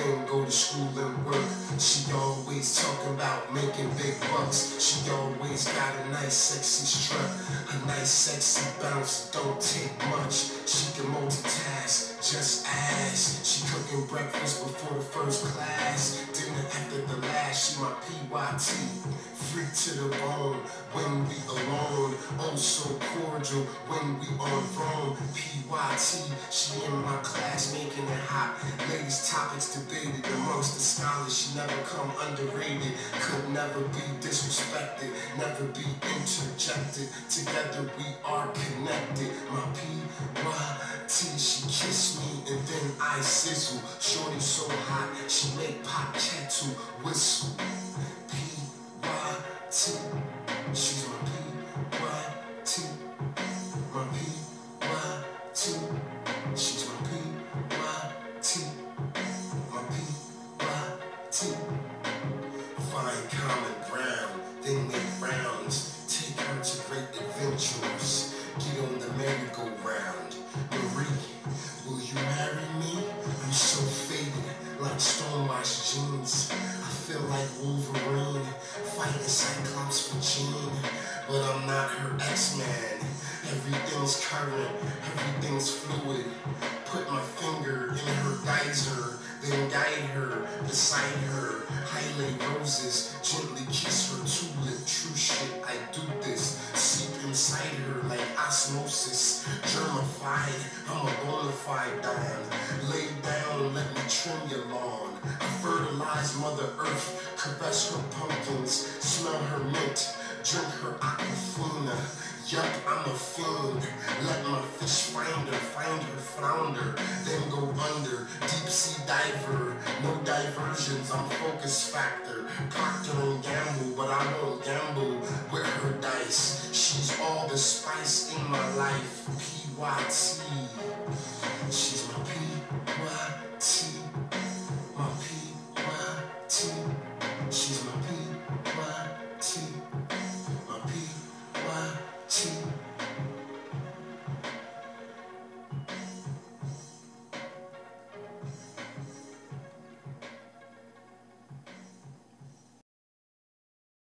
then go to school and work. She always talking about making big bucks. She always got a nice sexy strut, a nice sexy bounce, don't take much. She can multitask, just ask. She cooking breakfast before the first class, dinner after the last. She my PYT, free to the bone when we alone. Oh so cordial when we on phone. PYT, she in my class making it hot. Ladies topics debated amongst the scholars. She never come underrated, could never be disrespected, never be interjected. Together we are connected. My PYT, she kiss me and then I sizzle. Shorty so hot, she make pop kettle whistle. PYT, she's my PYT, my PYT, she's my PYT, my PYT. Find common ground, then make rounds. Take her to great adventures. Get on the merry-go-round. Marie, will you marry me? I'm so faded, like stonewashed jeans. I feel like Wolverine, fighting Cyclops for Jean. But I'm not her X-Man. Everything's current, everything's fluid. Put my finger in her geyser, then guide her, beside her. Highlight roses, gently kiss her tulip. True shit, I do this. Seep inside her like osmosis. Germified, I'm a bona fide don. Lay down, let me trim your lawn. I fertilize Mother Earth, caress her pumpkins, smell her mint, drink her aquafina. Yup, I'm a fiend. Let my fish find her flounder, then go under. Deep sea diver, no diversions, I'm focus factor. Procter and Gamble, but I won't gamble with her dice. She's all the spice in my life. PYT. She's